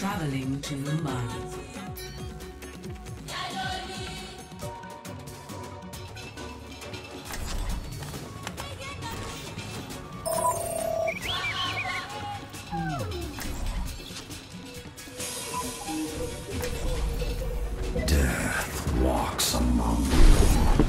Traveling to Mumbai. Death walks among you.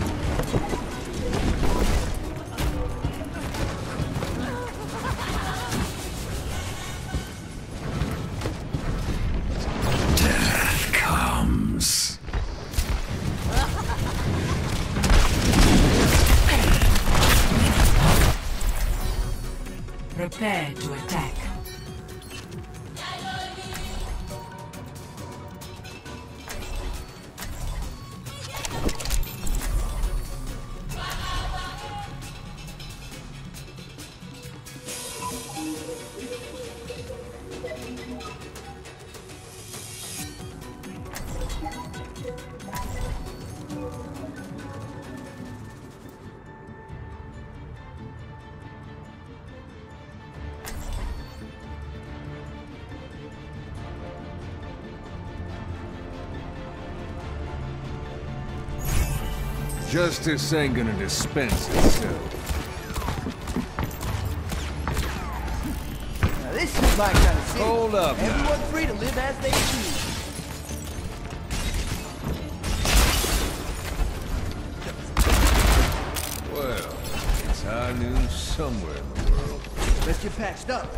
Death comes. Prepare to attack. Justice ain't gonna dispense itself. Now this is my kind of city. Hold up now. Everyone free to live as they choose. Well, it's high noon somewhere in the world. Let's get patched up.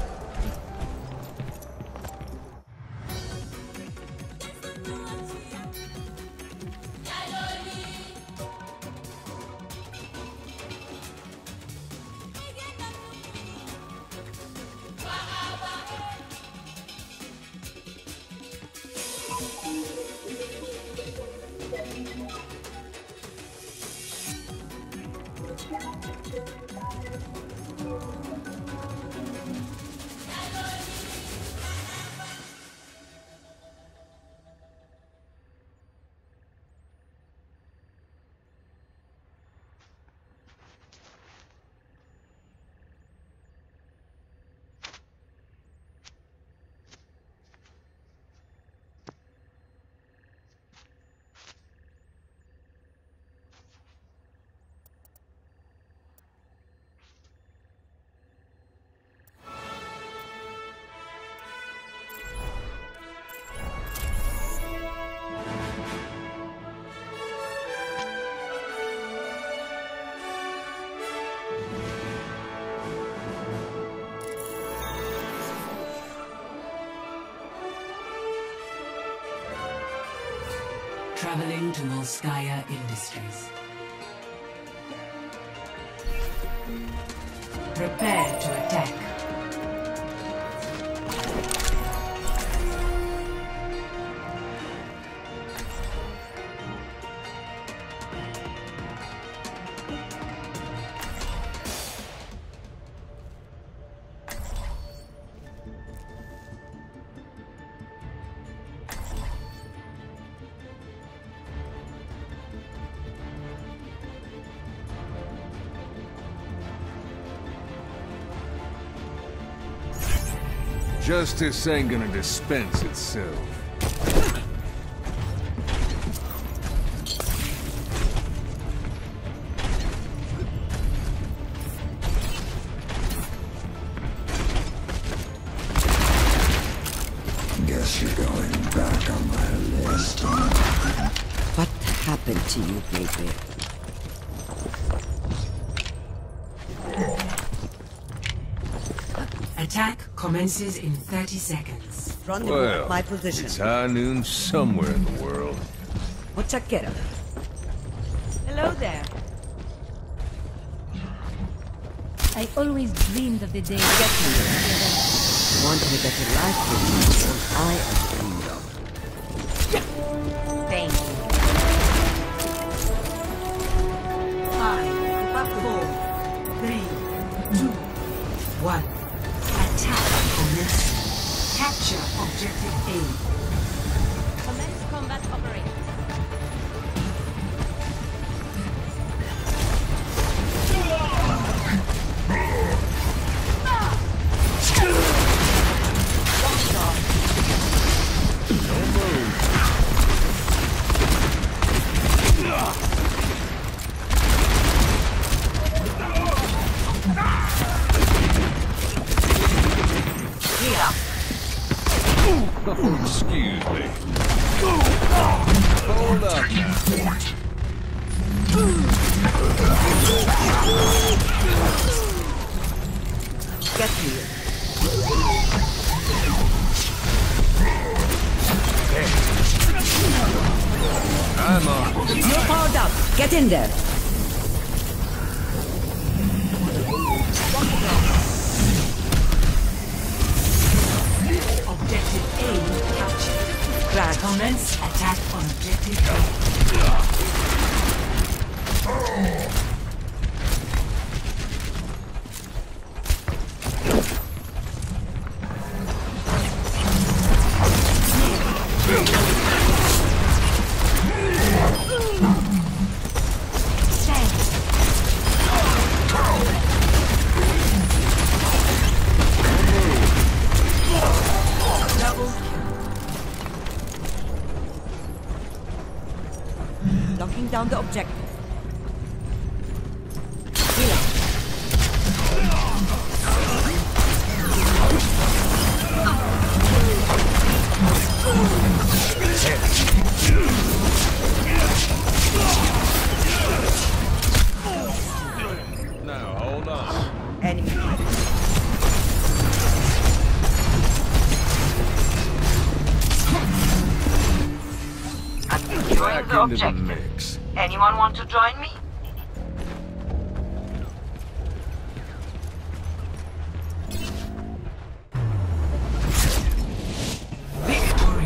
Traveling to Volskaya Industries. Prepare to attack. Justice ain't gonna dispense itself. Guess you're going back on my list. What happened to you, baby? Attack commences in 30 seconds. Rendezvous Well, at my position. it's high noon somewhere in the world. Muchachero. Hello there. I always dreamed of the day I get you. Want a better life for you, or I am dreamed of. Thank you. 5, 4, 3, 2, 1. Attack commence. Capture objective A. Commence combat operations. Oh, excuse me. Hold up now. Get here. I'm on. You're powered up. Get in there. Objective A captured. Crash. Commence attack on objective A. Locking down the objective. Now, hold on. Enemy. Back into the mix. Anyone want to join me? Victory.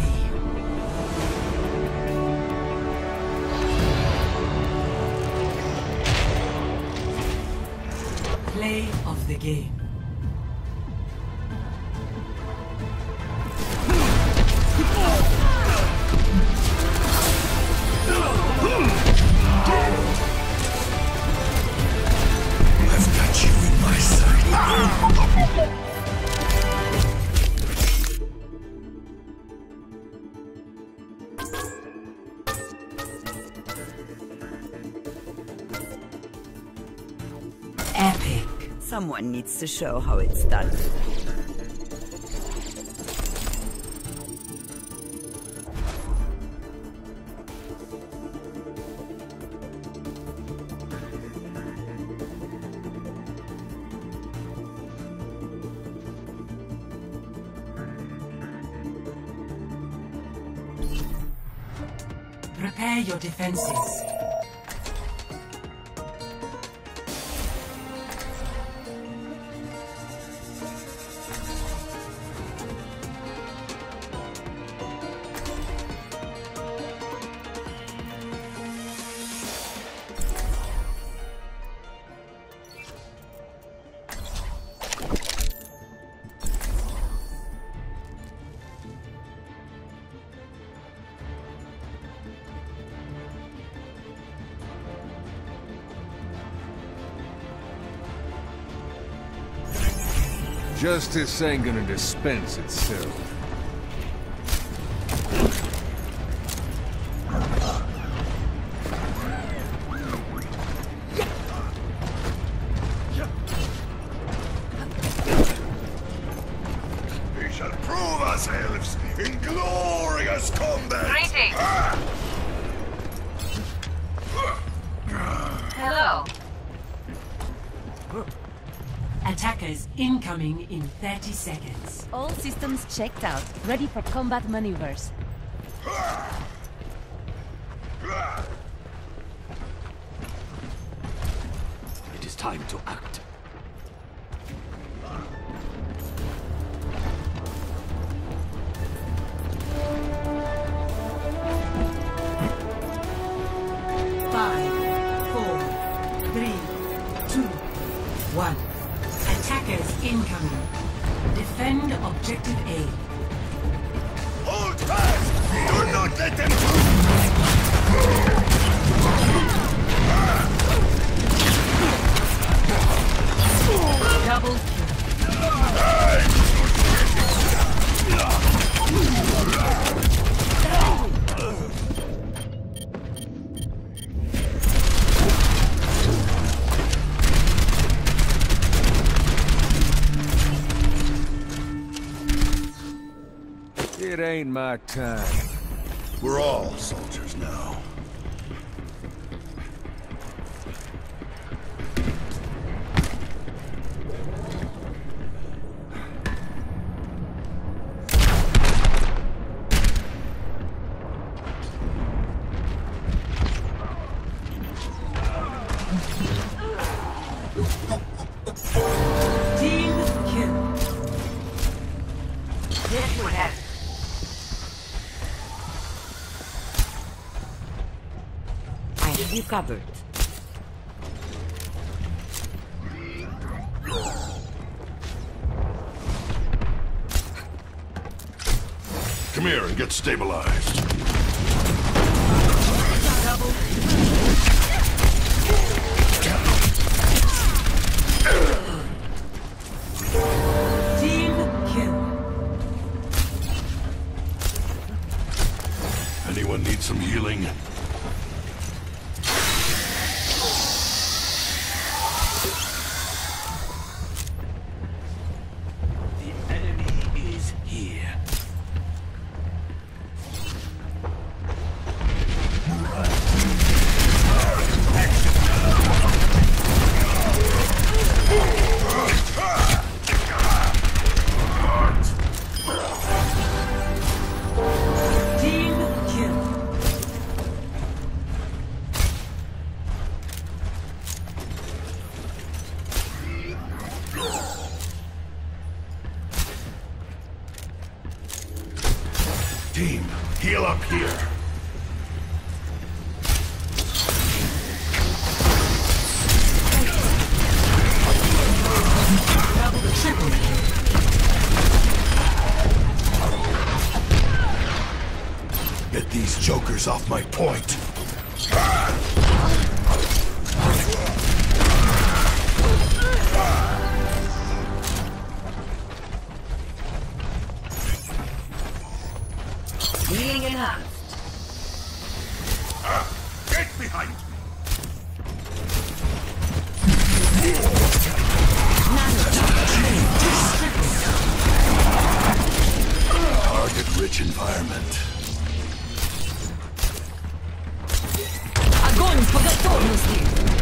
Play of the game. I've got you in my sight. Epic. Someone needs to show how it's done. Prepare your defenses. Justice ain't gonna dispense itself. We shall prove ourselves in glorious combat. Greetings. Hello. Attackers incoming in 30 seconds. All systems checked out. Ready for combat maneuvers. It is time to act. Five, 4, 3, 2, 1. Attackers incoming. Defend objective A. Hold fast! Do not let them through! Double kill. It ain't my time. We're all soldiers now. Team kill. This would help. I have you covered. Come here and get stabilized. Team kill. Anyone need some healing? The enemy is here. Team kill. Team, heal up here. Get these jokers off my point. Healing enhanced. Get behind me. Target-rich environment. Огонь по готовности.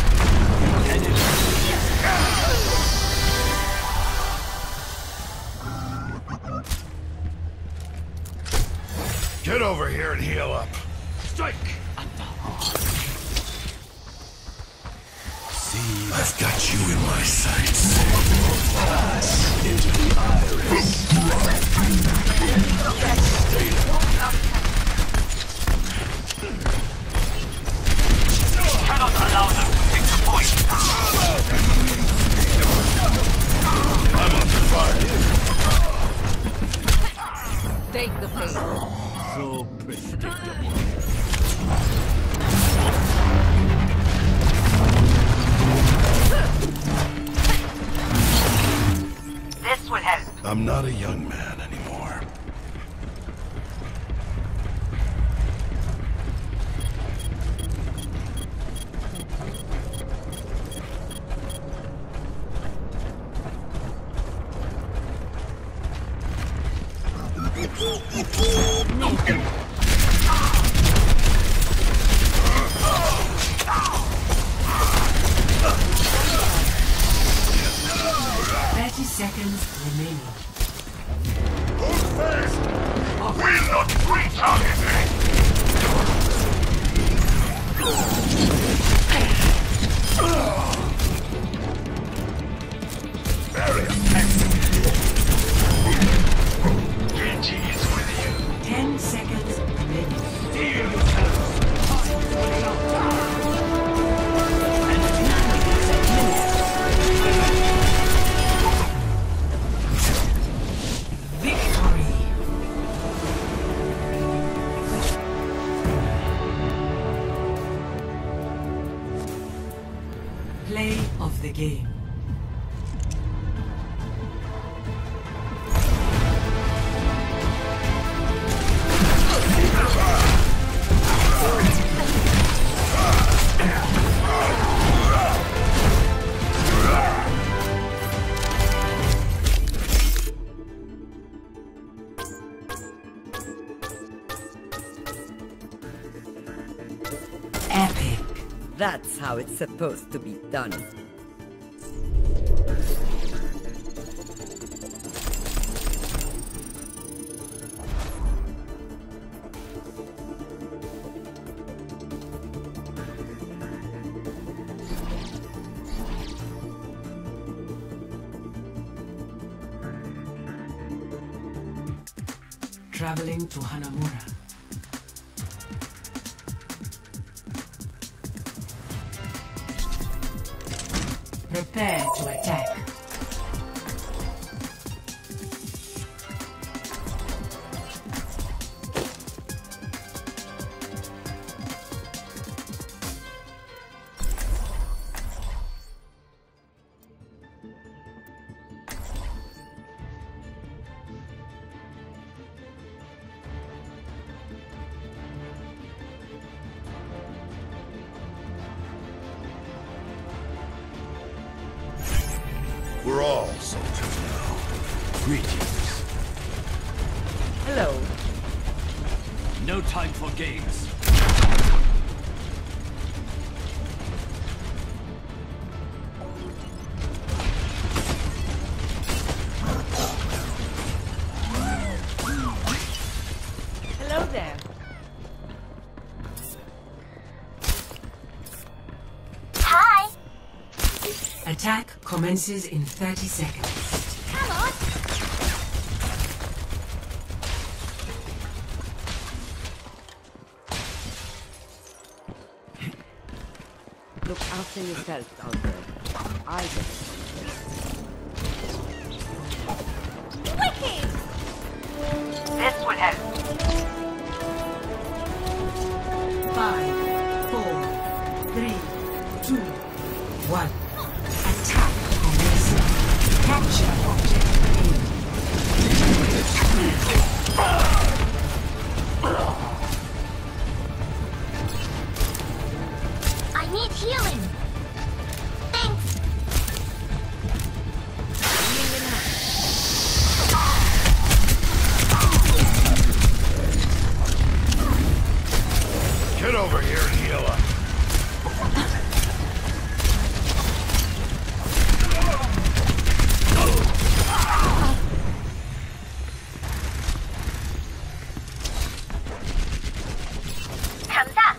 Get over here and heal up. Strike! See, I've got you in my sights. Into the iris. Cannot allow them to take the point. I'm under fire. Take the pain. So predictable. This would help. I'm not a young man anymore. Seconds remaining. Hold fast! We'll not retarget it! Barrier activated. Genji is with you. 10 seconds remaining. Deal! Play of the game. That's how it's supposed to be done. Traveling to Hanamura. Prepare to attack. We're all soldiers now. Greetings. Hello. No time for games. Hello there. Hi. Attack commences in 30 seconds. Come on. Look after yourself out there. I Wicked. This would help. 5, 4, 3, 2, 1. Attack commencing. Capture I need healing. Thanks. Get over here and heal up. 감사.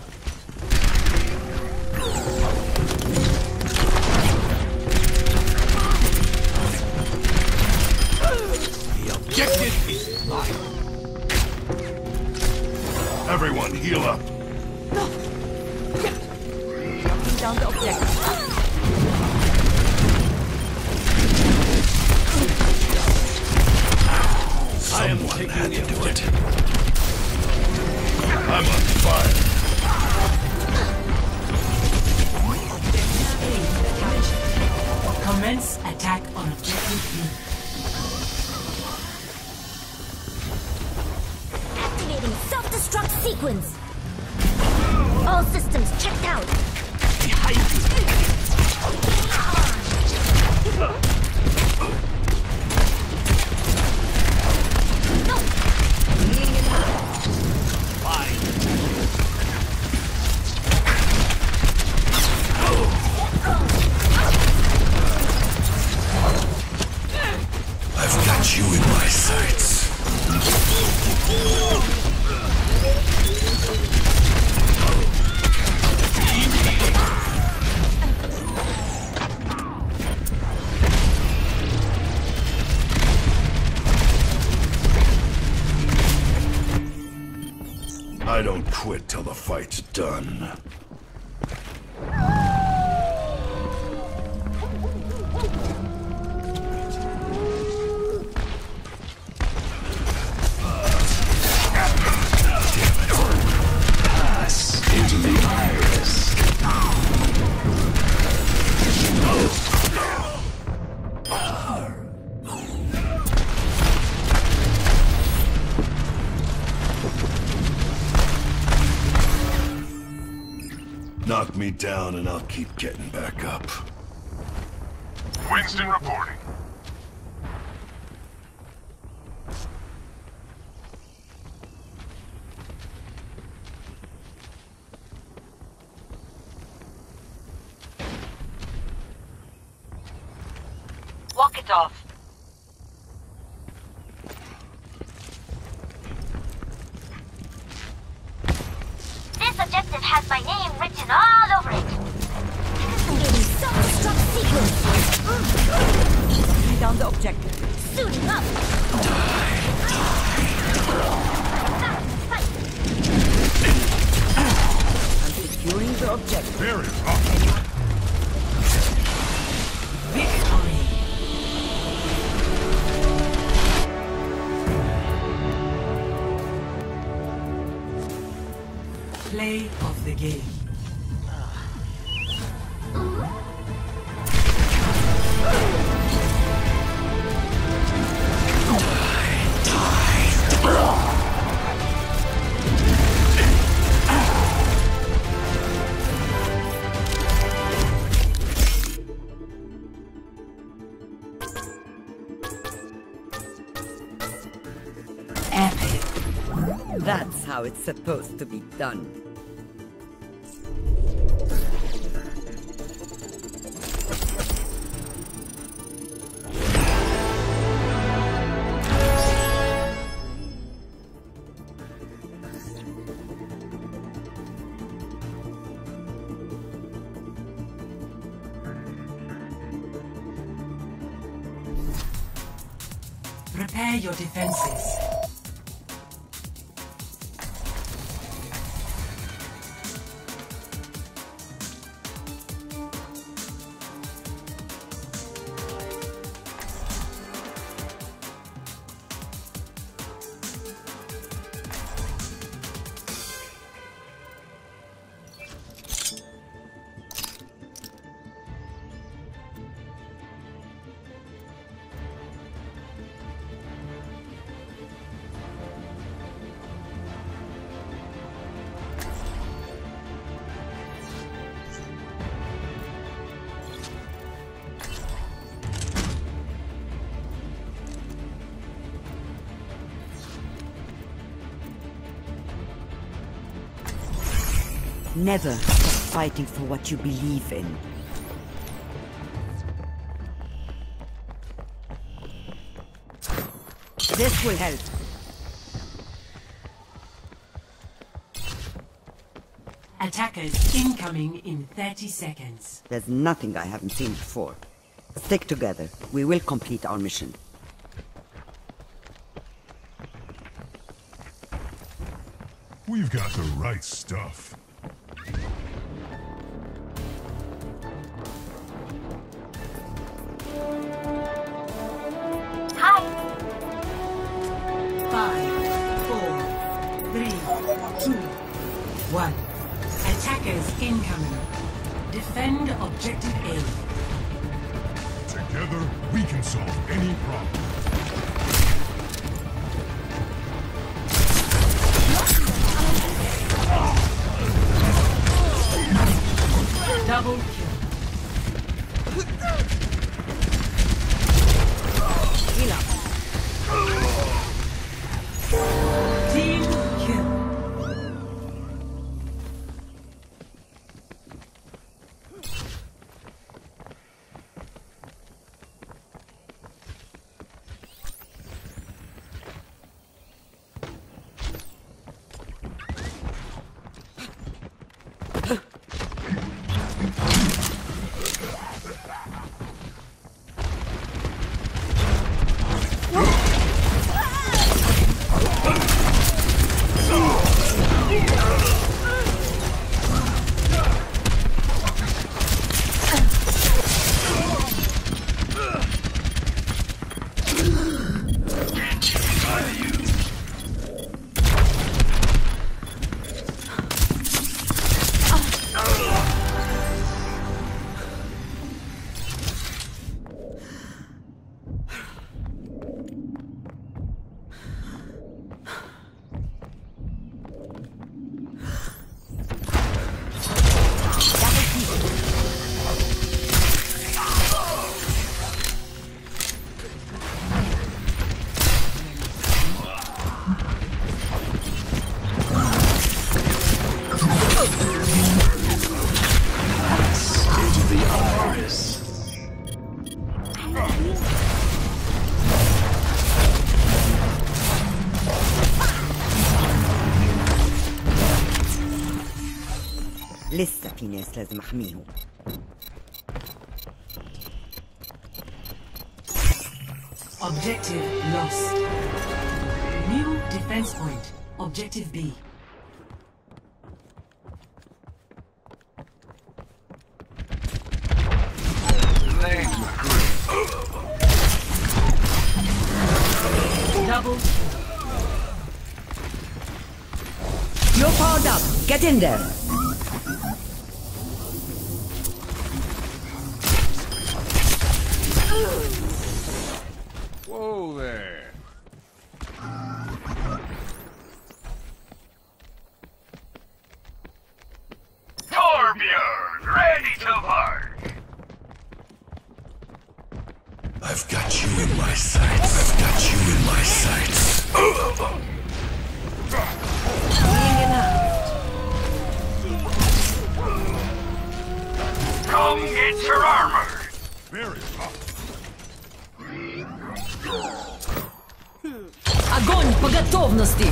The objective is mine. Everyone heal up. shutting down the objective. I am Someone taking had the to do it. objective. I'm on fire. Commence attack on objective B. Activating self-destruct sequence. All systems checked out. I've got you in my sights. I don't quit till the fight's done. Into the iris. Knock me down and I'll keep getting back up. Winston reporting. Knock it off. This objective has my name written all over it. Activating self-destruct sequence. Bring down the objective. Suiting up. I'm securing the objective. Very rough. Play of the game. Epic. That's how it's supposed to be done. Prepare your defenses. Never stop fighting for what you believe in. This will help. Attackers incoming in 30 seconds. There's nothing I haven't seen before. Stick together. We will complete our mission. We've got the right stuff. Hi. 5, 4, 3, 2, 1. Attackers incoming. Defend objective A. Together, we can solve any problem. Double kill. Heal up. Team kill. لسه في ناس لازم احميهم. Objective lost. New defense point. Objective B. Double. You're powered up. Get in there. Whoa there. Torbjorn, ready to bark. I've got you in my sights. I've got you in my sights. Come get your armor. Very tough. Огонь по готовности!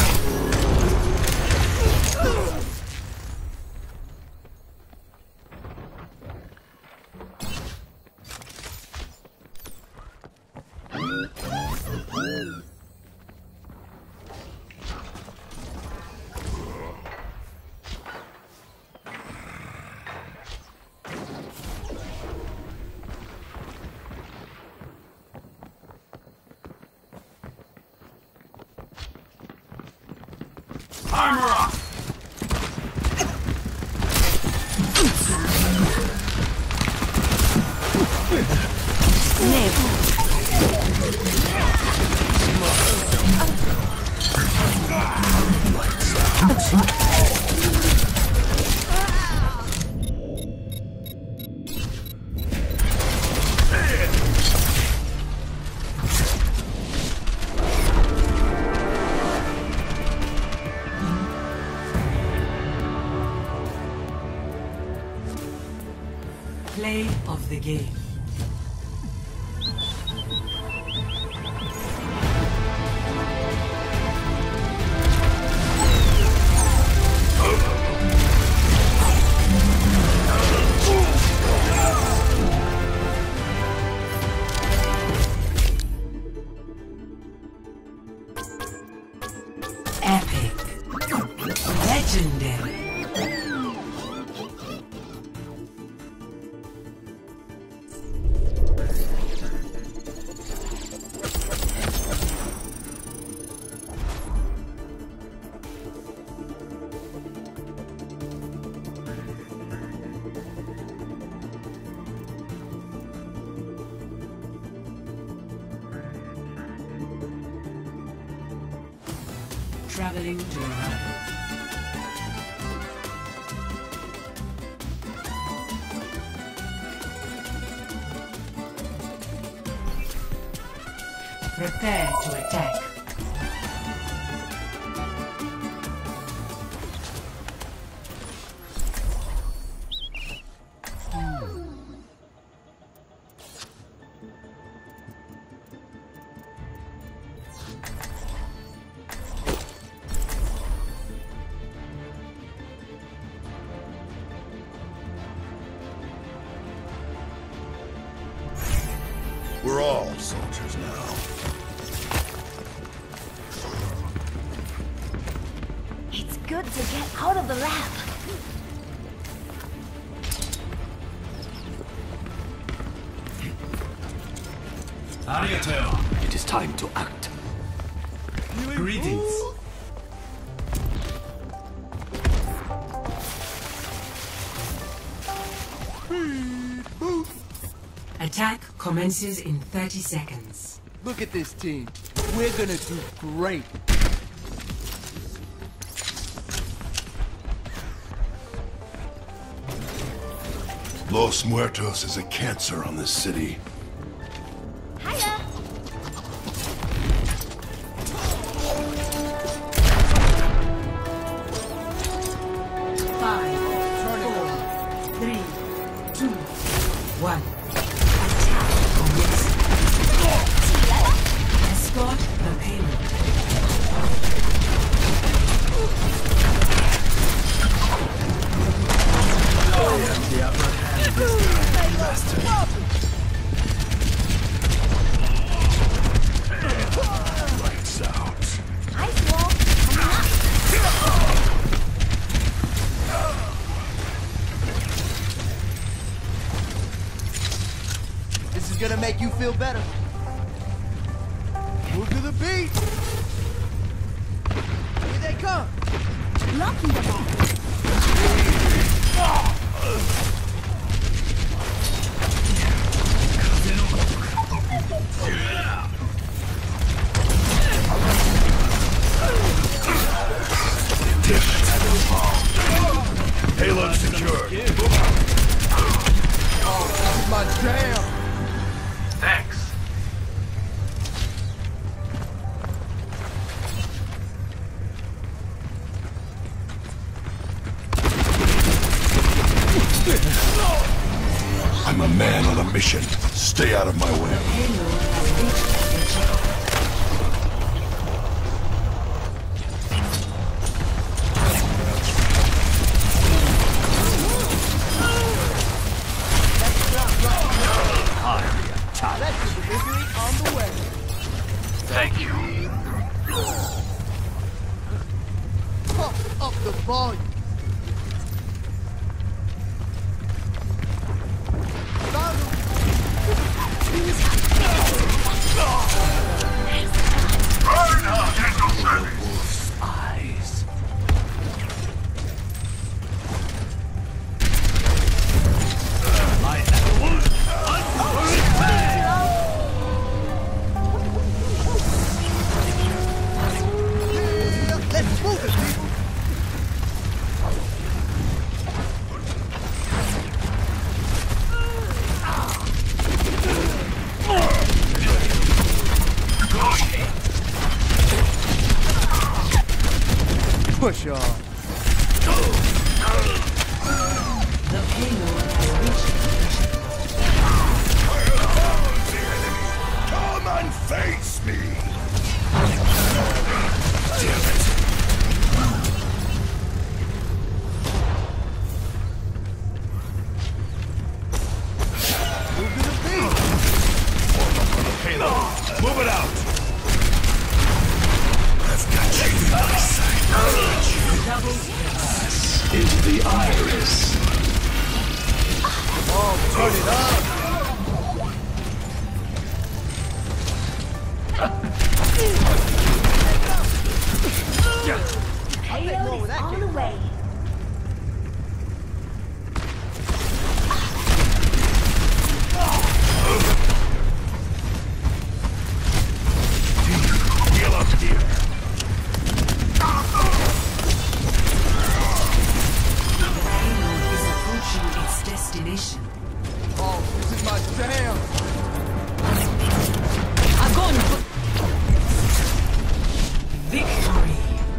Armor up. Play of the game. Epic. Legendary. Traveling to arrival. Prepare to attack. We're all soldiers now. It's good to get out of the lab. Arigato. It is time to act. Greetings. Attack commences in 30 seconds. Look at this team. We're gonna do great. Los Muertos is a cancer on this city. Hiya! Five, Turn it over. 3, 2, 1. Attack commences. Escort the payload. feel better. Move to the beat. Here they come. Blocking the ball. Payload secured. Oh, this is my jam. Thanks. I'm a man on a mission. Stay out of my way. That's the delivery on the way. Thank you. Pump up the volume. Eyes. Yeah, let's move it, people. Push off. The payload has reached Come and face me! Damn it! Move to the beat. Payload! Move it out! I've got you in my sight. Into the iris. Oh, turn it up. Payload is on the way. Heal up here. payload is approaching its destination. Oh, this is my jam. Victory!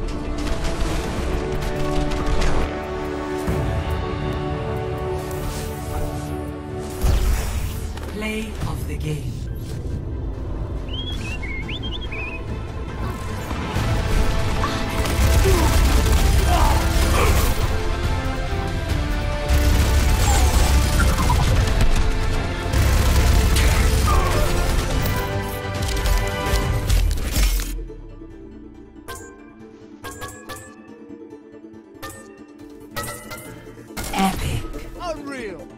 Play of the game. Epic. Unreal.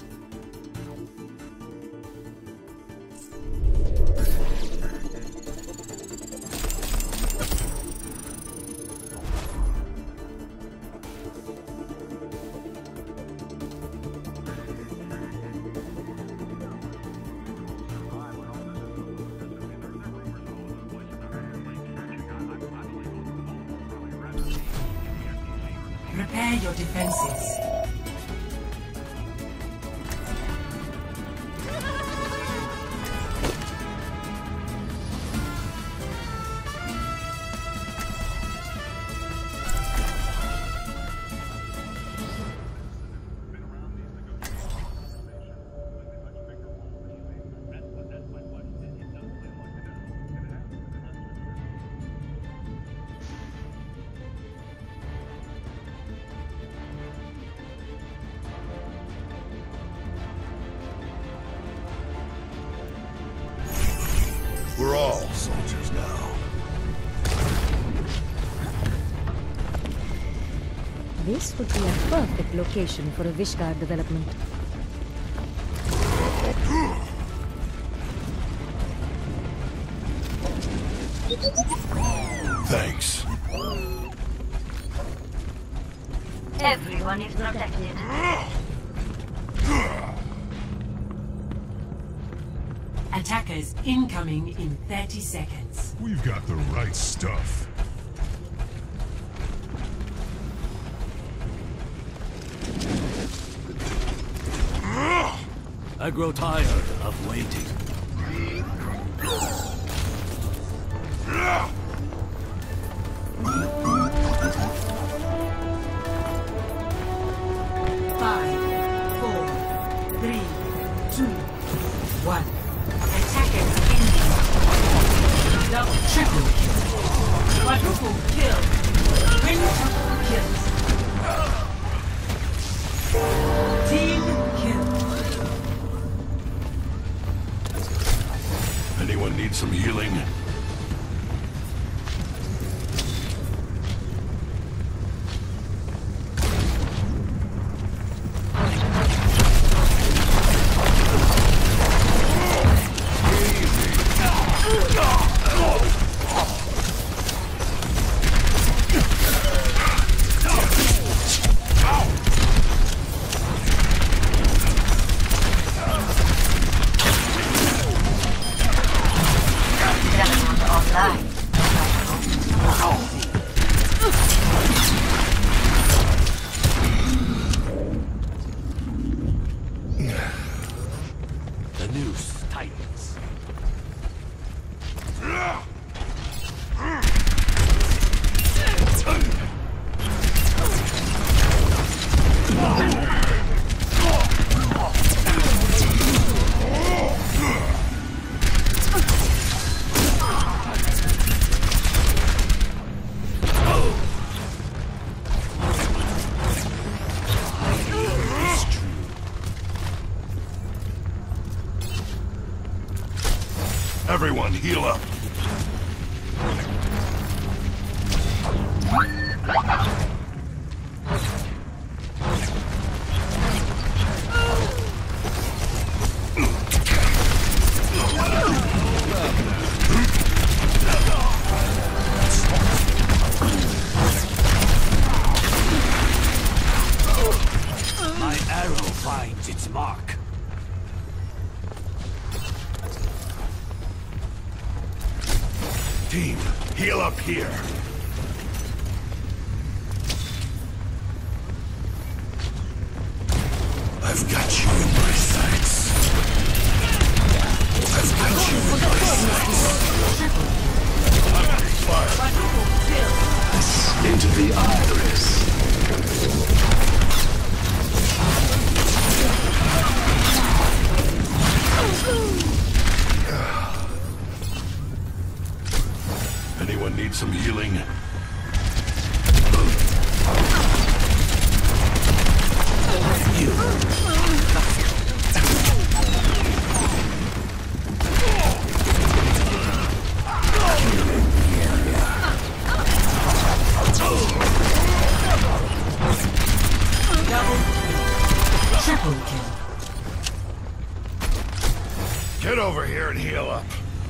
Prepare your defenses. We're all soldiers now. This would be a perfect location for a Vishkar development. Thanks. Everyone is protected. Attackers incoming in 30 seconds. We've got the right stuff. I grow tired of waiting. 5, 4, 3, 2, 1. Attackers incoming. Double, triple kill. Quadruple kill. Quintuple kills. Team kill. Anyone need some healing? The noose tightens. Everyone, heal up. My arrow finds its mark. Team, heal up here. I've got you in my sights. I've got you in my sights. Fire. Into the iris. Anyone need some healing? Triple kill. Get over here and heal up.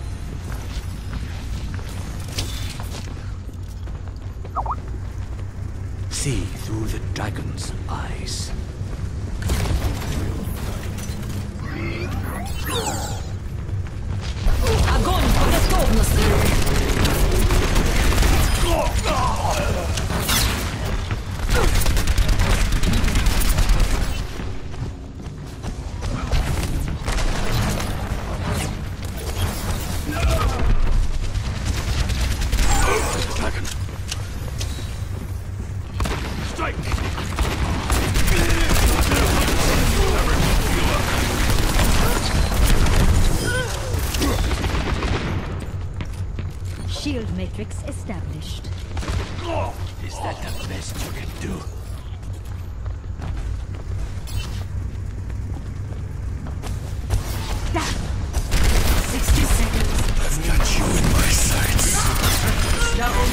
See through the dragon's eyes. Огонь по готовности! Dragon. Strike! Shield matrix established. Is that the best you can do? That 60 seconds. I've got you in my sights. Double.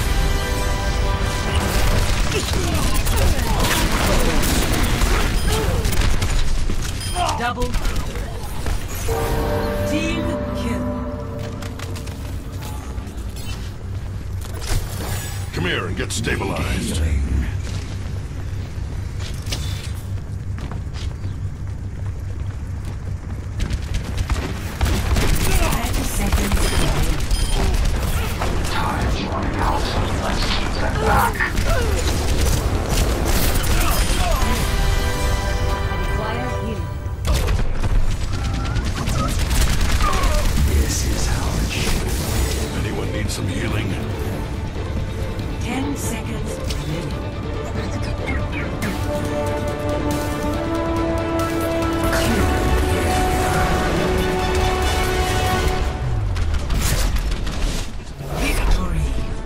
Double. Team kill. Come here and get stabilized. 30 seconds remaining. Time's running out. Let's keep them back. Require healing. This is how it should be. Anyone need some healing? 10 seconds remaining. Victory.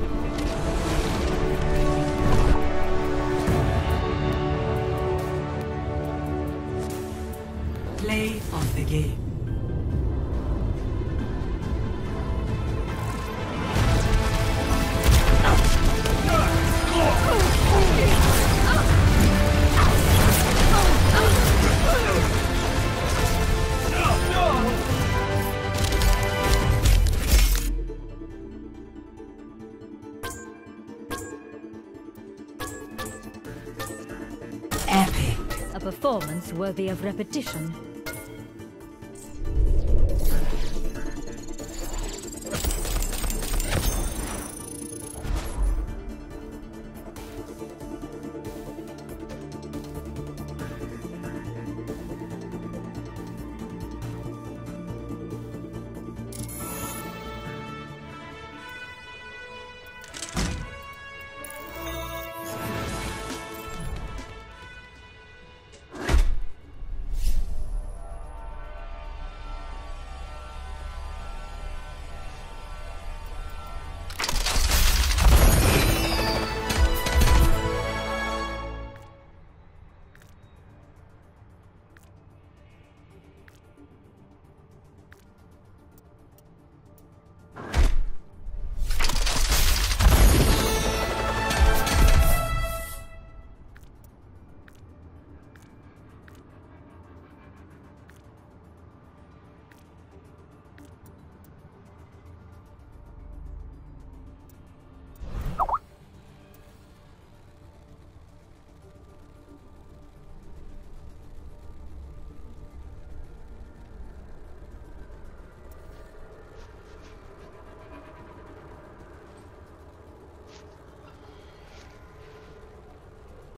Play of the game. Epic. A performance worthy of repetition.